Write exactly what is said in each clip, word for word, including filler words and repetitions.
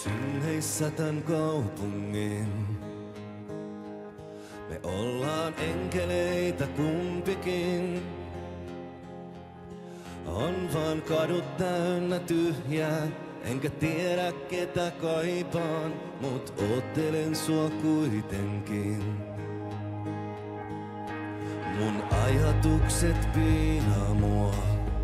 Synheissä tän kaupungin me ollaan enkeleitä kumpikin. On vaan kadut täynnä tyhjää, enkä tiedä ketä kaipaan, mut oottelen sua kuitenkin. Mun ajatukset piinaa mua.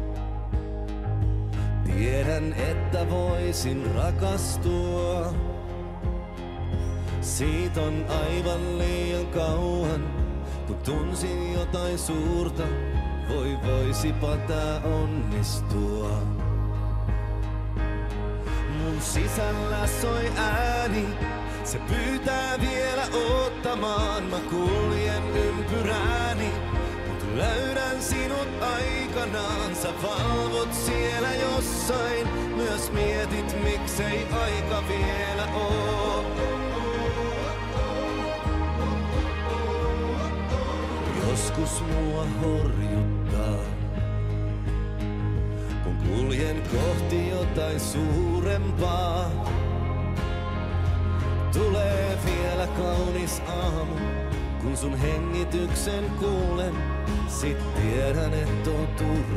Tiedän, että voisin rakastua. Siitä on aivan liian kauan, kun tunsin jotain suurta. Voi voisipa tää onnistua. Mun sisällä soi ääni, se pyytää vielä ottamaan. Mä kuljen ympyrääni, mut löydän sinut aikanaan. Sä valvot siellä jossain, myös mietit miksei aika vielä oo. Joskus mua horjuttaa, kun kuljen kohti jotain suurempaa. Tulee vielä kaunis aamu, kun sun hengityksen kuulen. Sit tiedän, et oo turvassa.